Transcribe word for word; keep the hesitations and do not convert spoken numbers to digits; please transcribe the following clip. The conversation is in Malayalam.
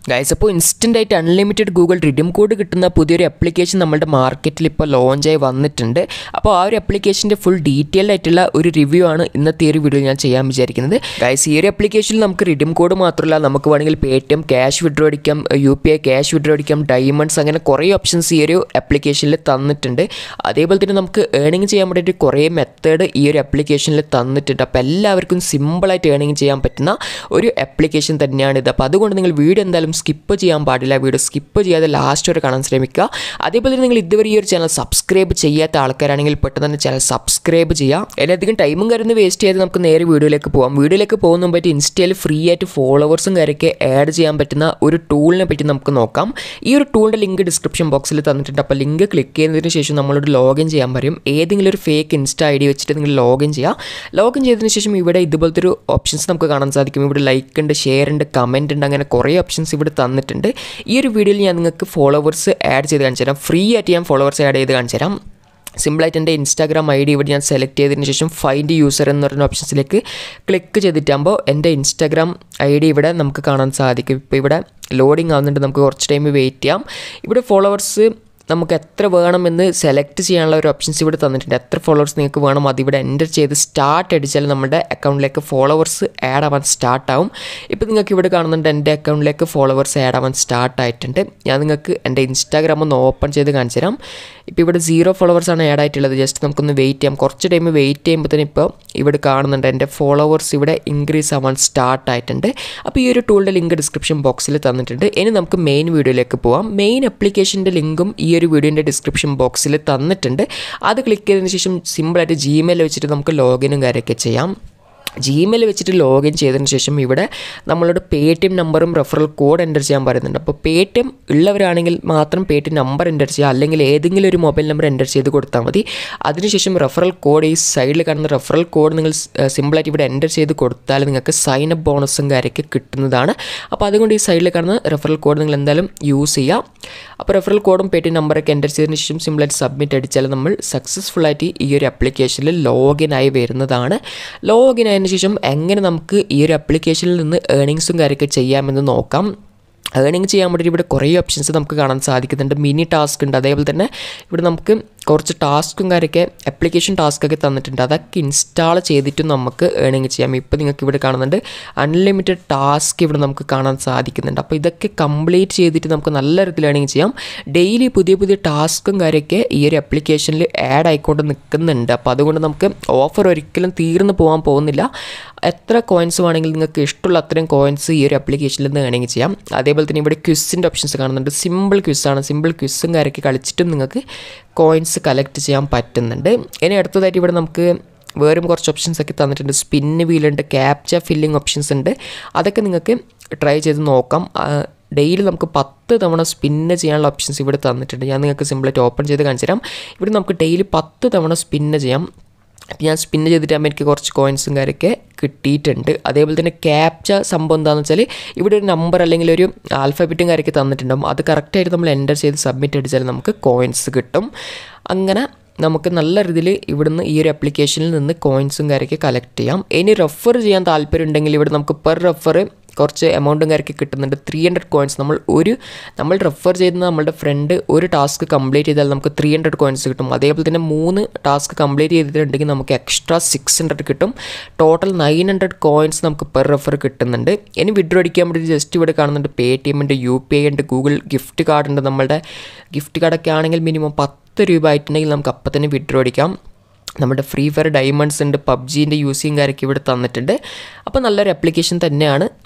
ഗൈസ്, അപ്പോൾ ഇൻസ്റ്റൻ്റ് ആയിട്ട് അൺലിമിറ്റഡ് ഗൂഗിൾ റിഡീം കോഡ് കിട്ടുന്ന പുതിയൊരു ആപ്ലിക്കേഷൻ നമ്മുടെ മാർക്കറ്റിൽ ഇപ്പോൾ ലോഞ്ചായി വന്നിട്ടുണ്ട്. അപ്പോൾ ആ ഒരു ആപ്ലിക്കേഷൻ്റെ ഫുൾ ഡീറ്റെയിൽഡ് ആയിട്ടുള്ള ഒരു റിവ്യൂ ആണ് ഇന്നത്തെ ഒരു വീഡിയോ ഞാൻ ചെയ്യാൻ വിചാരിക്കുന്നത്. ഗൈസ്, ഈ ഒരു ആപ്ലിക്കേഷനിൽ നമുക്ക് റിഡീം കോഡ് മാത്രമല്ല, നമുക്ക് വേണമെങ്കിൽ Paytm cash withdraw അടിക്കാം, U P I cash withdraw അടിക്കാം, ഡയമണ്ട്സ്, അങ്ങനെ കുറേ ഓപ്ഷൻസ് ഈ ഒരു ആപ്ലിക്കേഷനിൽ തന്നിട്ടുണ്ട്. അതേപോലെ തന്നെ നമുക്ക് ഏണിംഗ് ചെയ്യാൻ വേണ്ടിയിട്ട് കുറേ മെത്തേഡ് ഈ ഒരു ആപ്ലിക്കേഷനിൽ തന്നിട്ടുണ്ട്. അപ്പോൾ എല്ലാവർക്കും സിമ്പിളായിട്ട് ഏണിംഗ് ചെയ്യാൻ പറ്റുന്ന ഒരു ആപ്ലിക്കേഷൻ തന്നെയാണിത്. അപ്പോൾ അതുകൊണ്ട് നിങ്ങൾ വീഡിയോ എന്തായാലും സ്കിപ്പ് ചെയ്യാൻ പാടില്ല. വീഡിയോ സ്കിപ്പ് ചെയ്യാതെ ലാസ്റ്റ് വരെ കാണാൻ ശ്രമിക്കുക. അതേപോലെ തന്നെ നിങ്ങൾ ഇതുവരെ ഈ ഒരു ചാനൽ സബ്സ്ക്രൈബ് ചെയ്യാത്ത ആൾക്കാരാണെങ്കിൽ പെട്ടെന്ന് തന്നെ ചാനൽ സബ്സ്ക്രൈബ് ചെയ്യുക. അതിലധികം ടൈമും കാര്യമൊന്നും വേസ്റ്റ് ചെയ്ത് നമുക്ക് നേരെ വീഡിയോയിലേക്ക് പോകാം. വീഡിയോയിലേക്ക് പോകുന്ന മുമ്പായിട്ട് ഇൻസ്റ്റയിൽ ഫ്രീ ആയിട്ട് ഫോളോവേഴ്സും കാര്യമൊക്കെ ആഡ് ചെയ്യാൻ പറ്റുന്ന ഒരു ടൂളിനെ പറ്റി നമുക്ക് നോക്കാം. ഈ ഒരു ടൂളിൻ്റെ ലിങ്ക് ഡിസ്ക്രിപ്ഷൻ ബോക്സിൽ തന്നിട്ടുണ്ട്. അപ്പോൾ ലിങ്ക് ക്ലിക്ക് ചെയ്യുന്നതിന് ശേഷം നമ്മളോട് ലോഗിൻ ചെയ്യാൻ പറയും. ഏതെങ്കിലും ഒരു ഫേക്ക് ഇൻസ്റ്റ ഐ ഡി വെച്ചിട്ട് നിങ്ങൾ ലോഗിൻ ചെയ്യുക. ലോഗിൻ ചെയ്തതിന് ശേഷം ഇവിടെ ഇതുപോലത്തെ ഒരു ഓപ്ഷൻസ് നമുക്ക് കാണാൻ സാധിക്കും. ഇവിടെ ലൈക്ക് ഉണ്ട്, ഷെയർ ഉണ്ട്, കമൻറ്റ് ഉണ്ട്, അങ്ങനെ കുറേ ഓപ്ഷൻസ് ഇവിടെ തന്നിട്ടുണ്ട്. ഈ ഒരു വീഡിയോയിൽ ഞാൻ നിങ്ങൾക്ക് ഫോളോവേഴ്സ് ആഡ് ചെയ്ത് കാണിച്ചു തരാം. ഫ്രീ ആയിട്ട് ഞാൻ ഫോളോവേഴ്സ് ആഡ് ചെയ്ത് കാണിച്ചു തരാം. സിമ്പിളായിട്ട് എൻ്റെ ഇൻസ്റ്റാഗ്രാം ഐ ഡി ഇവിടെ ഞാൻ സെലക്ട് ചെയ്തതിന് ശേഷം ഫൈൻഡ് യൂസർ എന്ന് പറയുന്ന ഓപ്ഷൻസിലേക്ക് ക്ലിക്ക് ചെയ്തിട്ടാകുമ്പോൾ എൻ്റെ ഇൻസ്റ്റാഗ്രാം ഐ ഡി ഇവിടെ നമുക്ക് കാണാൻ സാധിക്കും. ഇപ്പോൾ ഇവിടെ ലോഡിങ് ആവുന്നുണ്ട്. നമുക്ക് കുറച്ച് ടൈം വെയിറ്റ് ചെയ്യാം. ഇവിടെ ഫോളോവേഴ്സ് നമുക്ക് എത്ര വേണമെന്ന് സെലക്ട് ചെയ്യാനുള്ള ഒരു ഓപ്ഷൻസ് ഇവിടെ തന്നിട്ടുണ്ട്. എത്ര ഫോളോവേഴ്സ് നിങ്ങൾക്ക് വേണം അതിവിടെ എൻ്റർ ചെയ്ത് സ്റ്റാർട്ട് അടിച്ചാൽ നമ്മുടെ അക്കൗണ്ടിലേക്ക് ഫോളോവേഴ്സ് ആഡ് ആവാൻ സ്റ്റാർട്ടാവും. ഇപ്പോൾ നിങ്ങൾക്ക് ഇവിടെ കാണുന്നുണ്ട് എൻ്റെ അക്കൗണ്ടിലേക്ക് ഫോളോവേഴ്സ് ആഡ് ആവാൻ സ്റ്റാർട്ട് ആയിട്ടുണ്ട്. ഞാൻ നിങ്ങൾക്ക് എൻ്റെ ഇൻസ്റ്റാഗ്രാം ഒന്ന് ഓപ്പൺ ചെയ്ത് കാണിച്ചു തരാം. ഇപ്പോൾ ഇവിടെ സീറോ ഫോളോവേഴ്സാണ് ആഡ് ആയിട്ടുള്ളത്. ജസ്റ്റ് നമുക്കൊന്ന് വെയിറ്റ് ചെയ്യാം. കുറച്ച് ടൈം വെയിറ്റ് ചെയ്യുമ്പോൾ തന്നെ ഇപ്പോൾ ഇവിടെ കാണുന്നുണ്ട് എൻ്റെ ഫോളോവേഴ്സ് ഇവിടെ ഇൻക്രീസ് ആവാൻ സ്റ്റാർട്ട് ആയിട്ടുണ്ട്. അപ്പോൾ ഈ ഒരു ടൂളിൻ്റെ ലിങ്ക് ഡിസ്ക്രിപ്ഷൻ ബോക്സിൽ തന്നിട്ടുണ്ട്. ഇനി നമുക്ക് മെയിൻ വീഡിയോയിലേക്ക് പോകാം. മെയിൻ ആപ്ലിക്കേഷൻ്റെ ലിങ്കും ഈ ഒരു വീഡിയോൻ്റെ ഡിസ്ക്രിപ്ഷൻ ബോക്സിൽ തന്നിട്ടുണ്ട്. അത് ക്ലിക്ക് ചെയ്തതിന് ശേഷം സിമ്പിളായിട്ട് ജിമെയിൽ വെച്ചിട്ട് നമുക്ക് ലോഗിനും കാര്യമൊക്കെ ചെയ്യാം. ജിമെയിൽ വെച്ചിട്ട് ലോഗിൻ ചെയ്തതിന് ശേഷം ഇവിടെ നമ്മളോട് പേ ടി എം നമ്പറും റെഫറൽ കോഡ് എൻ്റർ ചെയ്യാൻ പറയുന്നുണ്ട്. അപ്പോൾ പേ ടി എം ഉള്ളവരാണെങ്കിൽ മാത്രം Paytm number enter ചെയ്യുക, അല്ലെങ്കിൽ ഏതെങ്കിലും ഒരു മൊബൈൽ നമ്പർ എൻ്റർ ചെയ്ത് കൊടുത്താൽ മതി. അതിനുശേഷം റെഫറൽ കോഡ്, ഈ സൈഡിൽ കാണുന്ന റെഫറൽ കോഡ് നിങ്ങൾ സിമ്പിളായിട്ട് ഇവിടെ എൻ്റർ ചെയ്ത് കൊടുത്താൽ നിങ്ങൾക്ക് സൈൻ അപ്പ് ബോണസും കാര്യമൊക്കെ കിട്ടുന്നതാണ്. അപ്പോൾ അതുകൊണ്ട് ഈ സൈഡിൽ കാണുന്ന റെഫറൽ കോഡ് നിങ്ങൾ എന്തായാലും യൂസ് ചെയ്യുക. അപ്പോൾ റെഫറൽ കോഡും പേ ടി എം നമ്പറൊക്കെ എൻ്റർ ചെയ്തതിന് ശേഷം സിമ്പിളായിട്ട് സബ്മിറ്റ് അടിച്ചാൽ നമ്മൾ സക്സസ്ഫുള്ളായിട്ട് ഈ ഒരു ആപ്ലിക്കേഷനിൽ ലോഗിനായി വരുന്നതാണ്. ലോഗിൻ ആയതിനു ശേഷം എങ്ങനെ നമുക്ക് ഈ ഒരു ആപ്ലിക്കേഷനിൽ നിന്ന് ഏണിങ്സും കാര്യമൊക്കെ ചെയ്യാമെന്ന് നോക്കാം. ഏണിങ് ചെയ്യാൻ വേണ്ടിയിട്ട് ഇവിടെ കുറേ ഓപ്ഷൻസ് നമുക്ക് കാണാൻ സാധിക്കുന്നുണ്ട്. മിനി ടാസ്ക് ഉണ്ട്. അതേപോലെ തന്നെ ഇവിടെ നമുക്ക് കുറച്ച് ടാസ്കും കാര്യമൊക്കെ ആപ്ലിക്കേഷൻ ടാസ്ക്കൊക്കെ തന്നിട്ടുണ്ട്. അതൊക്കെ ഇൻസ്റ്റാൾ ചെയ്തിട്ടും നമുക്ക് ഏണിങ് ചെയ്യാം. ഇപ്പോൾ നിങ്ങൾക്ക് ഇവിടെ കാണുന്നുണ്ട് അൺലിമിറ്റഡ് ടാസ്ക് ഇവിടെ നമുക്ക് കാണാൻ സാധിക്കുന്നുണ്ട്. അപ്പോൾ ഇതൊക്കെ കംപ്ലീറ്റ് ചെയ്തിട്ട് നമുക്ക് നല്ല രീതിയിൽ ഏണിങ് ചെയ്യാം. ഡെയിലി പുതിയ പുതിയ ടാസ്കും കാര്യമൊക്കെ ഈ ഒരു ആപ്ലിക്കേഷനിൽ ആഡ് ആയിക്കൊണ്ട് നിൽക്കുന്നുണ്ട്. അപ്പോൾ അതുകൊണ്ട് നമുക്ക് ഓഫർ ഒരിക്കലും തീർന്നു പോകാൻ പോകുന്നില്ല. എത്ര കോയിൻസ് വേണമെങ്കിൽ നിങ്ങൾക്ക് ഇഷ്ടമുള്ള അത്രയും കോയിൻസ് ഈ ഒരു ആപ്ലിക്കേഷനിൽ നിന്ന് ഏണിങ് ചെയ്യാം. അതേപോലെ തന്നെ ഇവിടെ ക്വിസിൻ്റെ ഓപ്ഷൻസ് കാണുന്നുണ്ട്. സിമ്പിൾ ക്വിസാണ്. സിമ്പിൾ ക്വിസും കാര്യമൊക്കെ കളിച്ചിട്ടും നിങ്ങൾക്ക് കോയിൻസ് കളക്ട് ചെയ്യാൻ പറ്റുന്നുണ്ട്. ഇനി അടുത്തതായിട്ട് ഇവിടെ നമുക്ക് വേറും കുറച്ച് ഓപ്ഷൻസ് ഒക്കെ തന്നിട്ടുണ്ട്. സ്പിന്ന് വീലുണ്ട്, ക്യാപ്ച ഫില്ലിംഗ് ഓപ്ഷൻസ് ഉണ്ട്. അതൊക്കെ നിങ്ങൾക്ക് ട്രൈ ചെയ്ത് നോക്കാം. ഡെയിലി നമുക്ക് പത്ത് തവണ സ്പിന്ന് ചെയ്യാനുള്ള ഓപ്ഷൻസ് ഇവിടെ തന്നിട്ടുണ്ട്. ഞാൻ നിങ്ങൾക്ക് സിമ്പിളായിട്ട് ഓപ്പൺ ചെയ്ത് കാണിച്ചു തരാം. ഇവിടെ നമുക്ക് ഡെയിലി പത്ത് തവണ സ്പിന്ന് ചെയ്യാം. അപ്പോൾ ഞാൻ സ്പിന്ന് ചെയ്തിട്ടാകുമ്പോൾ എനിക്ക് കുറച്ച് കോയിൻസും കാര്യമൊക്കെ കിട്ടിയിട്ടുണ്ട്. അതേപോലെ തന്നെ ക്യാപ്ച സംഭവം എന്താണെന്ന് വെച്ചാൽ ഇവിടെ ഒരു നമ്പർ അല്ലെങ്കിൽ ഒരു ആൽഫബറ്റും കാര്യമൊക്കെ തന്നിട്ടുണ്ടാകും. അത് കറക്റ്റായിട്ട് നമ്മൾ എൻ്റർ ചെയ്ത് സബ്മിറ്റ് അടിച്ചാൽ നമുക്ക് കോയിൻസ് കിട്ടും. അങ്ങനെ നമുക്ക് നല്ല രീതിയിൽ ഇവിടുന്ന് ഈ ഒരു ആപ്ലിക്കേഷനിൽ നിന്ന് കോയിൻസും കാര്യമൊക്കെ കളക്ട് ചെയ്യാം. ഇനി റെഫർ ചെയ്യാൻ താല്പര്യം ഉണ്ടെങ്കിൽ ഇവിടെ നമുക്ക് പെർ റെഫർ കുറച്ച് എമൗണ്ടും കാര്യമൊക്കെ കിട്ടുന്നുണ്ട്. ത്രീ ഹൺഡ്രഡ് കോയിൻസ് നമ്മൾ ഒരു നമ്മൾ റെഫർ ചെയ്യുന്ന നമ്മളുടെ ഫ്രണ്ട് ഒരു ടാസ്ക് കംപ്ലീറ്റ് ചെയ്താൽ നമുക്ക് ത്രീ ഹൺഡ്രഡ് കോയിൻസ് കിട്ടും. അതേപോലെ തന്നെ മൂന്ന് ടാസ്ക് കംപ്ലീറ്റ് ചെയ്തിട്ടുണ്ടെങ്കിൽ നമുക്ക് എക്സ്ട്രാ സിക്സ് ഹൺഡ്രഡ് കിട്ടും. ടോട്ടൽ നയൻ ഹൺഡ്രഡ് കോയിൻസ് നമുക്ക് പെർ റെഫർ കിട്ടുന്നുണ്ട്. ഇനി വിഡ്രോ അടിക്കാൻ വേണ്ടി ജസ്റ്റ് ഇവിടെ കാണുന്നുണ്ട് പേ ടി എമ്മിൻ്റെ, യു പി ഐ ഉണ്ട്, ഗൂഗിൾ ഗിഫ്റ്റ് കാർഡ് ഉണ്ട്. നമ്മളുടെ ഗിഫ്റ്റ് കാർഡൊക്കെ ആണെങ്കിൽ മിനിമം പത്ത് രൂപ ആയിട്ടുണ്ടെങ്കിൽ നമുക്ക് അപ്പം തന്നെ വിഡ്രോ അടിക്കാം. നമ്മുടെ ഫ്രീ ഫയർ ഡയമണ്ട്സ് ഉണ്ട്, പബ്ജീൻ്റെ യൂസിങ് കാര്യമൊക്കെ ഇവിടെ തന്നിട്ടുണ്ട്. അപ്പോൾ നല്ലൊരു ആപ്ലിക്കേഷൻ തന്നെയാണ്.